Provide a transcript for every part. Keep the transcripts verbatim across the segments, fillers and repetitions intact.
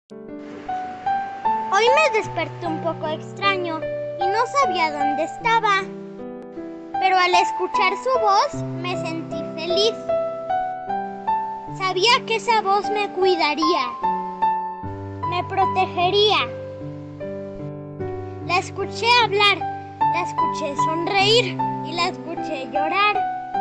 Hoy me desperté un poco extraño y no sabía dónde estaba, pero al escuchar su voz me sentí feliz. Sabía que esa voz me cuidaría, me protegería. La escuché hablar, la escuché sonreír y la escuché llorar.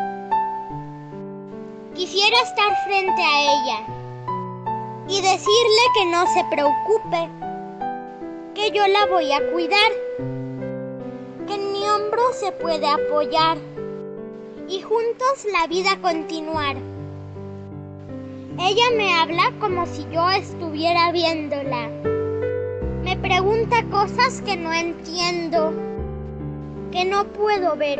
Quisiera estar frente a ella y decirle que no se preocupe, que yo la voy a cuidar, que en mi hombro se puede apoyar y juntos la vida continuar. Ella me habla como si yo estuviera viéndola. Me pregunta cosas que no entiendo, que no puedo ver.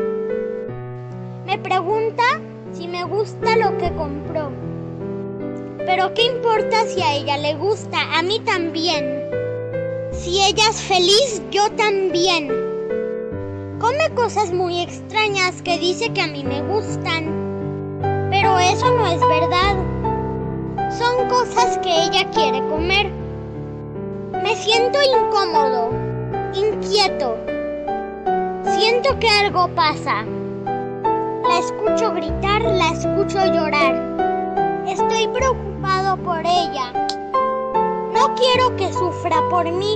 Me pregunta si me gusta lo que compró. Pero ¿qué importa si a ella le gusta? A mí también. Si ella es feliz, yo también. Come cosas muy extrañas que dice que a mí me gustan. Pero eso no es verdad. Son cosas que ella quiere comer. Me siento incómodo, inquieto. Siento que algo pasa. La escucho gritar, la escucho llorar. Estoy preocupado por ella. No quiero que sufra por mí.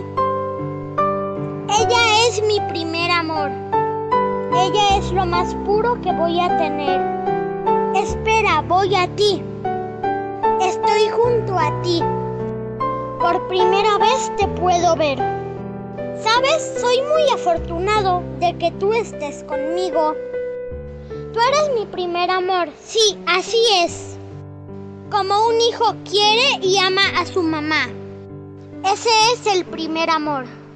Ella es mi primer amor. Ella es lo más puro que voy a tener. Espera, voy a ti. Estoy junto a ti. Por primera vez te puedo ver. ¿Sabes? Soy muy afortunado de que tú estés conmigo. Tú eres mi primer amor. Sí, así es. Como un hijo quiere y ama a su mamá. Ese es el primer amor.